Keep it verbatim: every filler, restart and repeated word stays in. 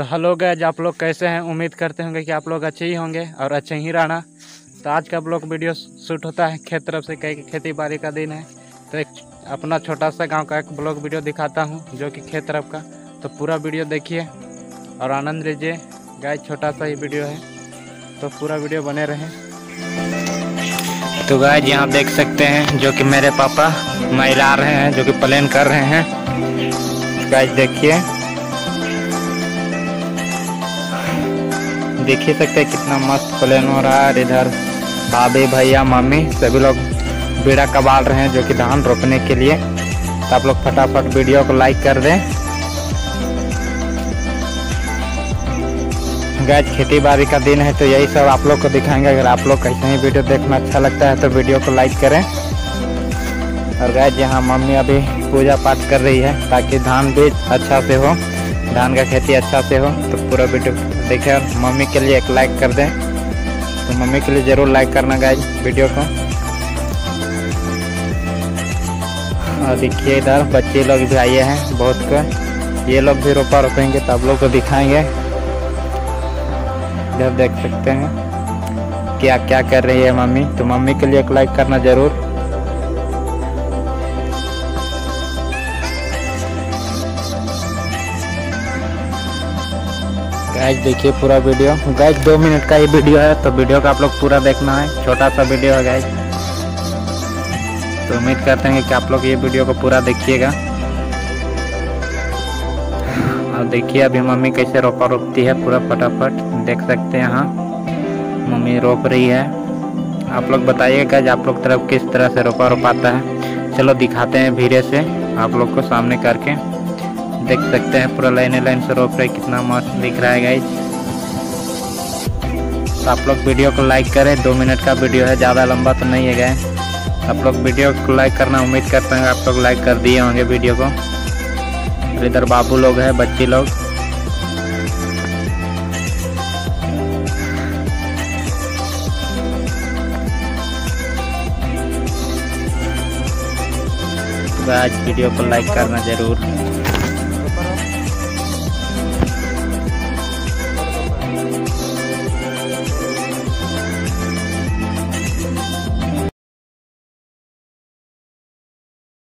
Hello guys, आप लोग कैसे हैं। उम्मीद करते होंगे कि आप लोग अच्छे ही होंगे और अच्छे ही रहना। तो आज का ब्लॉग वीडियो शूट होता है खेत तरफ से, कहीं खेती बाड़ी का दिन है। तो एक अपना छोटा सा गांव का एक ब्लॉग वीडियो दिखाता हूं जो कि खेत तरफ का। तो पूरा वीडियो देखिए और आनंद लीजिए। गाइस छोटा सा ही वीडियो है तो पूरा वीडियो बने रहें। तो गाइस यहाँ देख सकते हैं जो कि मेरे पापा महिला रहे हैं, जो कि प्लान कर रहे हैं। गाइस देखिए देख ही सकते हैं कितना मस्त प्लान हो रहा है। इधर भाभी भैया मम्मी सभी लोग बीड़ा कबाल रहे हैं जो कि धान रोपने के लिए। तो आप लोग फटाफट वीडियो को लाइक कर दें। गाइस खेती बाड़ी का दिन है तो यही सब आप लोग को दिखाएंगे। अगर आप लोग कैसे ही वीडियो देखना अच्छा लगता है तो वीडियो को लाइक करें। और गाइस यहाँ मम्मी अभी पूजा पाठ कर रही है ताकि धान भी अच्छा से हो, धान का खेती अच्छा से हो। तो पूरा वीडियो देखें और मम्मी के लिए एक लाइक कर दें। तो मम्मी के लिए ज़रूर लाइक करना गाइस वीडियो को। और देखिए इधर बच्चे लोग भी आए हैं बहुत को, ये लोग भी रोपा रोपेंगे तो आप लोग को दिखाएंगे। इधर देख सकते हैं क्या क्या कर रही है मम्मी। तो मम्मी के लिए एक लाइक करना ज़रूर। गाइस देखिए पूरा वीडियो। गाइस दो मिनट का ये वीडियो है तो वीडियो का आप लोग पूरा देखना है। छोटा सा वीडियो है गाइस, तो उम्मीद करते हैं कि आप लोग ये वीडियो को पूरा देखिएगा। और देखिए अभी मम्मी कैसे रोपा रोपती है पूरा फटाफट देख सकते हैं। यहाँ मम्मी रोप रही है। आप लोग बताइएगा गाइस आप लोग तरफ किस तरह से रोपा रोपाता है। चलो दिखाते हैं धीरे से आप लोग को सामने करके। देख सकते हैं पूरा लाइन लाइन से रोप रहे, कितना मस्त दिख रहा है गाइस। तो आप लोग वीडियो को लाइक करें। दो मिनट का वीडियो है, ज़्यादा लंबा तो नहीं है गाइस। आप लोग वीडियो को लाइक करना, उम्मीद करते हैं आप लोग लाइक कर दिए होंगे वीडियो को। इधर बाबू लोग हैं, बच्ची लोग। तो आज वीडियो को लाइक करना जरूर।